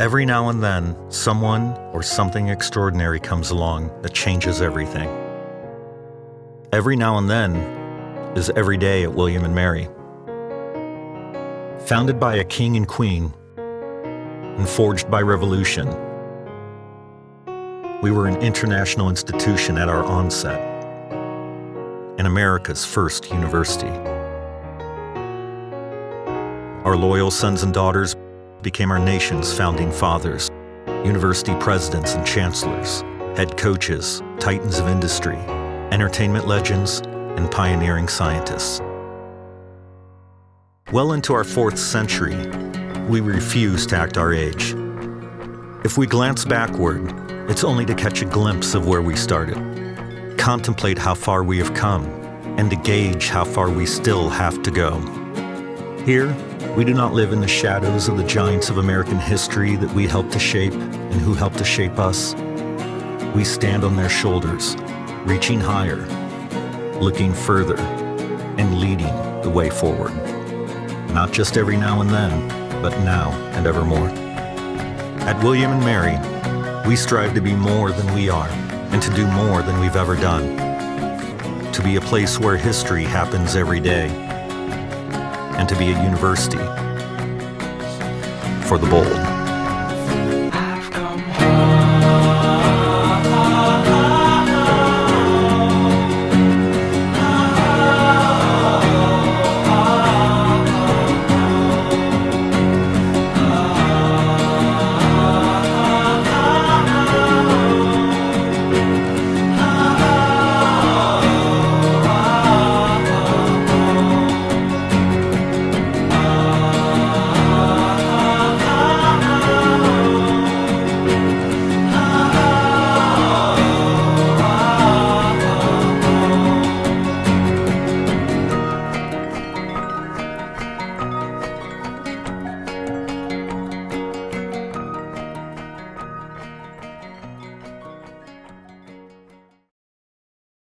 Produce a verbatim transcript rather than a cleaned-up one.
Every now and then, someone or something extraordinary comes along that changes everything. Every now and then is every day at William and Mary. Founded by a king and queen and forged by revolution, we were an international institution at our onset and America's first university. Our loyal sons and daughters became our nation's founding fathers, university presidents and chancellors, head coaches, titans of industry, entertainment legends, and pioneering scientists. Well into our fourth century, we refuse to act our age. If we glance backward, it's only to catch a glimpse of where we started, contemplate how far we have come, and to gauge how far we still have to go. Here, we do not live in the shadows of the giants of American history that we helped to shape and who helped to shape us. We stand on their shoulders, reaching higher, looking further, and leading the way forward. Not just every now and then, but now and evermore. At William and Mary, we strive to be more than we are and to do more than we've ever done. To be a place where history happens every day, and to be a university for the bold.